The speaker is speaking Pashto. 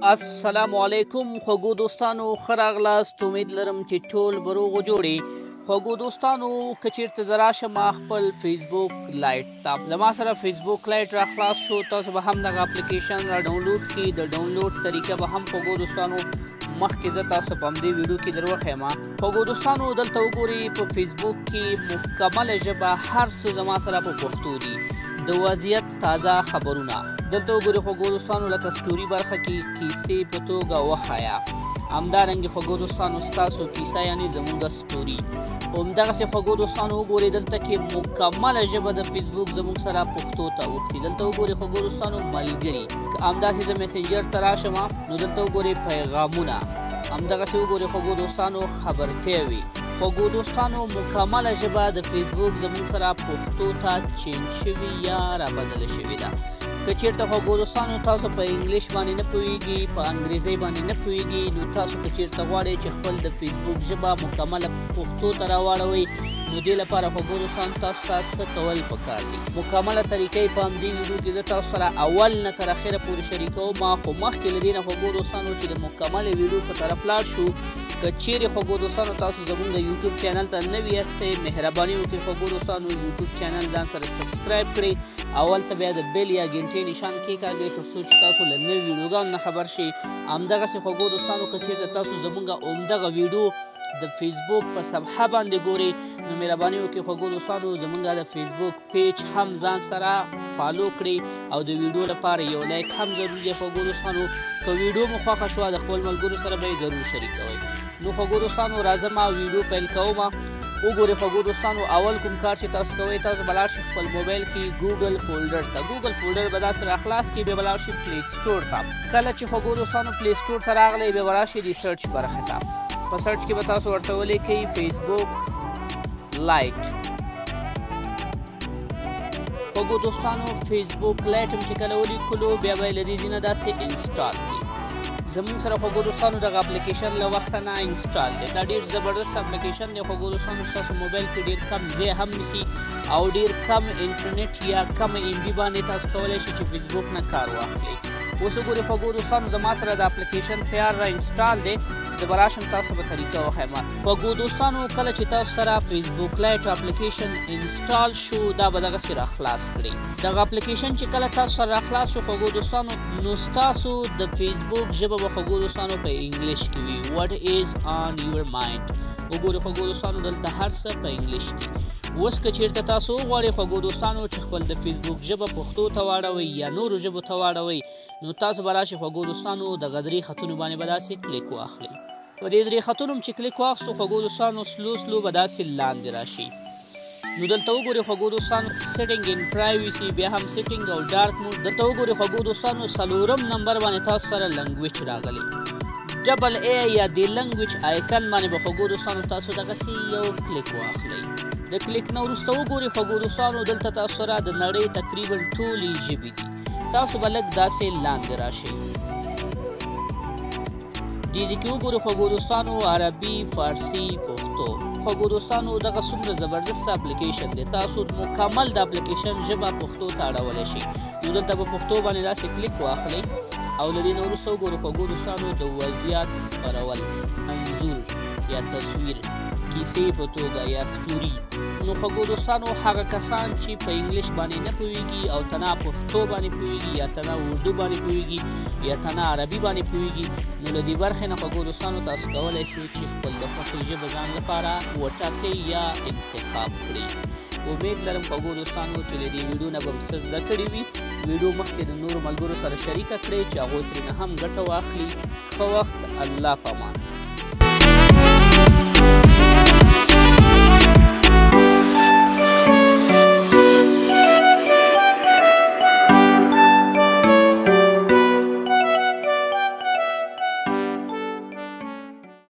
السلام علیکم خوږو دوستانو ښه راغلاست. امید لرم چې ټول به روغ و جوړ یې. خوږو دوستانو که چېرته زه راشم خپل فیسبوک لایټ ته، زما سره فیسبوک لایټ را خلاص شو. تاسو به هم دغه اپلیکیشن را ډاونلوډ کړئ. د ډاونلوډ طریقه به هم خوږو دوستانو مخکې زه تاسو په همدې ویډیو کې در وښیم. خوږو دوستانو دلته وګورئ په فیسبوک کې مکمله ژبه هر څه زما سره په پښتو دي. د وضعیت تازه خبرونه دلته وګورئ خوږو دوستانو، لکه سټوري برخه کې کیسې په توګه وښایه. همدارنګې خوږو دوستانو ستاسو کیسه یعنې زموږ سټوري. همدغسې خوږو دوستانو وګورئ دلته کې مکمله ژبه د فیسبوک زموږ سره پښتو ته اوښتي. دلته وګورئ خوږو دوستانو ملګري. که همداسې زه میسنجر ته راشم نو دلته وګورئ پیغامونه. همدغسې وګورئ خوږو دوستانو خبرتیاوې. خوږو دوستانو مکمله ژبه د فیسبوک زموږ سره پښتو ته چینج شوې یا رابدله شوې ده. که چېرته خوږو دوستانو تاسو په انګلیش باندې نه پوهېږئ، په انګریزۍ باندې نه پوهېږئ، نو تاسو که چېرته غواړئ چې خپل د فیسبوک ژبه مکمله پښتو ته راواړوئ، نو دې لپاره خوږو دوستانو تاسو ته څه کول پکار دي. مکمله طریقه یې په همدې ویډیو کې زه تاسو سره اول نه تر اخره پورې شریکوم. خو مخکې له دې نه خوږو دوستانو چې د مکملې ویډیو په طرف لاړ شو، که چیرې خوږو دوستانو تاسو زموږ د یوټیوب چینل ته نوي یاستئ، مهرباني وکړئ خوږو دوستانو یوټیوب چینل ځان سره سبسکرایب کړئ. اول ته بیا د بیل یا ګنټې نشان کېکاږئ تر څو چې تاسو له نوي ویډیوګانو نه خبر شئ. همدغسې خوږو دوستانو که چېرته تاسو زموږ همدغه ویډیو د فیسبوک په صفحه باندې ګورئ، نو مهرباني وکړئ خوږو دوستانو زموږ د فیسبوک پیج هم ځان سره فالو کړئ او د ویډیو لپاره یو لایک هم ضروري دی. خوږو دوستانو که ویډیو مو خوښه شوه د خپل ملګرو سره به یې ضرور شریکوئ. نو خوږو دوستانو راځم ویډیو پیل کوم. وګورئ خوږو دوستانو اول کوم کار چې تاسو کوئ، تاسو به لاړ شئ خپل موبایل کې ګوګل فولډر ته. ګوګل فولډر به داسې راخلاص کړئ، بیا به لاړ شئ پلی سټور ته. کله چې خوږو دوستانو پلی سټور ته راغلی، بیا به راشئ د سرچ برخې ته. په سرچ کې به تاسو ورته ولیکئ فیسبوک لایټ. خوږو دوستانو فیسبوک لایټ هم چې کله ولیکلو، بیا به یې له دې ځای نه داسې انسټال کړئ. زموږ سره خوږو دوستانو دغه اپلیکیشن له وخته نه انسټال دی. دا ډېر زبردست اپلیکیشن دی. خوږو دوستانو ستاسو موبایل کې ډېر کم ځای هم نیسي او ډېر کم انټرنیټ یا کم ام بي باندې تاسو کولی شئ چې فیسبوک نه کار واخلئ. اوس وګورئ خوږو دوستانو زما سره د اپلیکیشن تیار را انسټال دی. زه به راشم تاسو به طریقه وښیم. خوږو دوستانو کله چې تاسو سره فیسبوک لایټ اپلیکیشن انسټال شو، دا به دغسې را خلاص کړئ. دغه اپلیکیشن چې کله تاسو سره را خلاص شو خوږو دوستانو، نو ستاسو د فیسبوک ژبه به خوږو دوستانو په انګلیش کې وي. واټ ایز آن یور مایند. وګورئ خوږو دوستانو دلته هر څه په انګلیش دي. اوس که چېرته تاسو وغواړئ خوږو دوستانو چې خپل د فیسبوک ژبه پښتو ته واړوئ یا نورو ژبو ته واړوئ، نو تاسو به راشئ خوږو دوستانو دغه درې خطونو باندې به داسې کلیک واخلئ. په دې درې خطونو چې کلیک واخیستو خوږو دوستانو سلو سلو به داسې لاندې راشي. نو دلته وګورئ خوږو دوستانو سیټینګ ان پرایوسي، بیا هم سیټینګ او ډارک موډ. دلته وګورئ خوږو دوستانو څلورم نمبر باندې تاسو سره لنګویج راغلی. ډبل ای یا د لنګویج آیکن باندې به خوږو دوستانو تاسو دغسې یو کلیک واخلئ. د کلیک نه وروسته وګورئ خوږو دوستانو دلته تاسو سره د نړۍ تقریبا ټولې ژبې دي. تاسو به لږ داسې لاندې راشئ. دې ځای کې وګورئ خوږو دوستانو عربي، فارسي، پښتو. خوږو دوستانو دغه څومره زبردست اپلیکیشن دی. تاسو مکمل د اپلیکیشن ژبه پښتو ته اړولی شئ. نو دلته به پښتو باندې داسې کلیک واخلئ او له دې نه وروسته وګورئ خوږو دوستانو د وضعیت خپرول، انځور یا تصویر، کیسې په توګه یا سټوري. نو خوږو دوستانو هغه کسان چې په انګلیش باندې نه پوهېږي او تنها پښتو باندې پوهېږي یا تنها اردو باندې پوهېږي یا تنها عربي باندې پوهېږي، نو له دې برخې نه خوږو دوستانو تاسو کولی شئ چې خپل د خوښې ژبه ځان لپاره وټاکئ یا انتخاب کړئ. امید لرم خوږو دوستانو چې له دې ویډیو نه به مو څه زده کړي وي. ویډیو مخکې د نورو ملګرو سره شریکه کړئ چې هغوی ترېنه هم ګټه واخلي. ښه وخت. الله په امان.